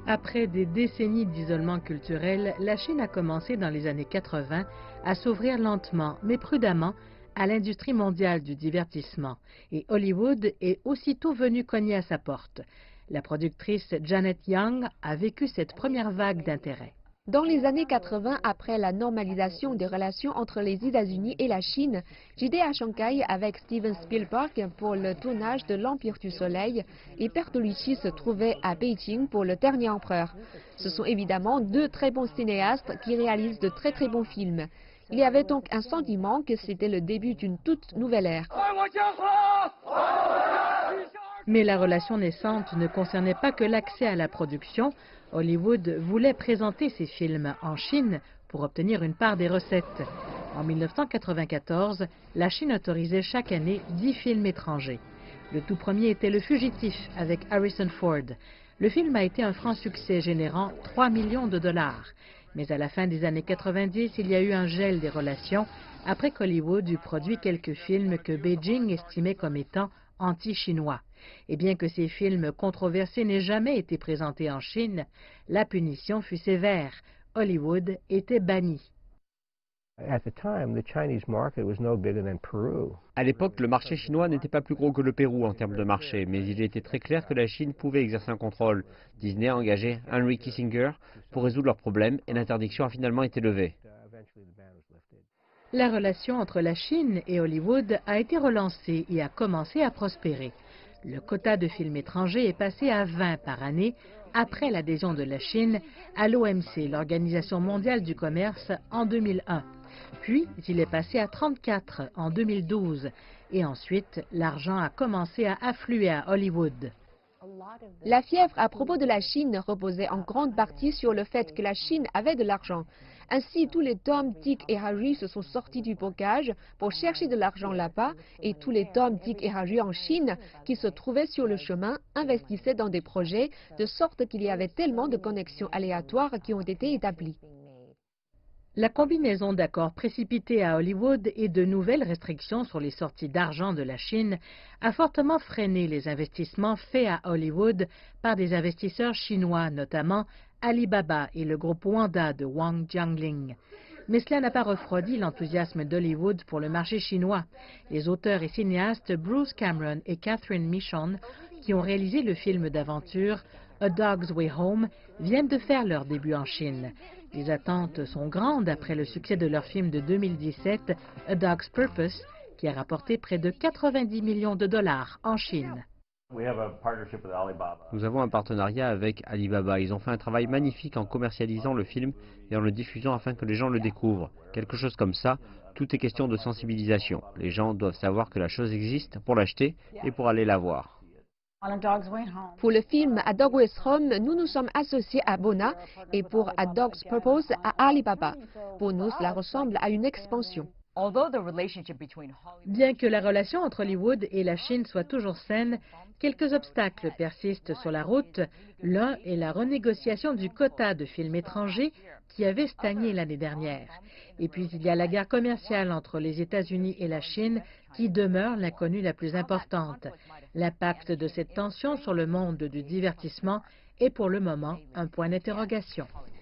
Après des décennies d'isolement culturel, la Chine a commencé dans les années 80 à s'ouvrir lentement, mais prudemment, à l'industrie mondiale du divertissement. Et Hollywood est aussitôt venu cogner à sa porte. La productrice Janet Yang a vécu cette première vague d'intérêt. Dans les années 80, après la normalisation des relations entre les États-Unis et la Chine, j'étais à Shanghai avec Steven Spielberg pour le tournage de l'Empire du Soleil et Bertolucci se trouvait à Beijing pour Le Dernier Empereur. Ce sont évidemment deux très bons cinéastes qui réalisent de très bons films. Il y avait donc un sentiment que c'était le début d'une toute nouvelle ère. Mais la relation naissante ne concernait pas que l'accès à la production. Hollywood voulait présenter ses films en Chine pour obtenir une part des recettes. En 1994, la Chine autorisait chaque année 10 films étrangers. Le tout premier était Le Fugitif avec Harrison Ford. Le film a été un franc succès générant 3 millions de dollars. Mais à la fin des années 90, il y a eu un gel des relations après qu'Hollywood eut produit quelques films que Beijing estimait comme étant anti-chinois. Et bien que ces films controversés n'aient jamais été présentés en Chine, la punition fut sévère. Hollywood était banni. À l'époque, le marché chinois n'était pas plus gros que le Pérou en termes de marché, mais il était très clair que la Chine pouvait exercer un contrôle. Disney a engagé Henry Kissinger pour résoudre leurs problèmes et l'interdiction a finalement été levée. La relation entre la Chine et Hollywood a été relancée et a commencé à prospérer. Le quota de films étrangers est passé à 20 par année après l'adhésion de la Chine à l'OMC, l'Organisation mondiale du commerce, en 2001. Puis, il est passé à 34 en 2012. Et ensuite, l'argent a commencé à affluer à Hollywood. La fièvre à propos de la Chine reposait en grande partie sur le fait que la Chine avait de l'argent. Ainsi, tous les Tom, Dick et Harry se sont sortis du bocage pour chercher de l'argent là-bas et tous les Tom, Dick et Harry en Chine qui se trouvaient sur le chemin investissaient dans des projets de sorte qu'il y avait tellement de connexions aléatoires qui ont été établies. La combinaison d'accords précipités à Hollywood et de nouvelles restrictions sur les sorties d'argent de la Chine a fortement freiné les investissements faits à Hollywood par des investisseurs chinois, notamment Alibaba et le groupe Wanda de Wang Jiangling. Mais cela n'a pas refroidi l'enthousiasme d'Hollywood pour le marché chinois. Les auteurs et cinéastes Bruce Cameron et Catherine Michon, qui ont réalisé le film d'aventure A Dog's Way Home, viennent de faire leur début en Chine. Les attentes sont grandes après le succès de leur film de 2017, A Dog's Purpose, qui a rapporté près de 90 millions de dollars en Chine. Nous avons un partenariat avec Alibaba. Ils ont fait un travail magnifique en commercialisant le film et en le diffusant afin que les gens le découvrent. Quelque chose comme ça, tout est question de sensibilisation. Les gens doivent savoir que la chose existe pour l'acheter et pour aller la voir. Pour le film A Dog's Way Home, nous nous sommes associés à Bona et pour A Dog's Purpose à Alibaba. Pour nous, cela ressemble à une expansion. Bien que la relation entre Hollywood et la Chine soit toujours saine, quelques obstacles persistent sur la route. L'un est la renégociation du quota de films étrangers qui avait stagné l'année dernière. Et puis il y a la guerre commerciale entre les États-Unis et la Chine qui demeure l'inconnue la plus importante. L'impact de cette tension sur le monde du divertissement est pour le moment un point d'interrogation.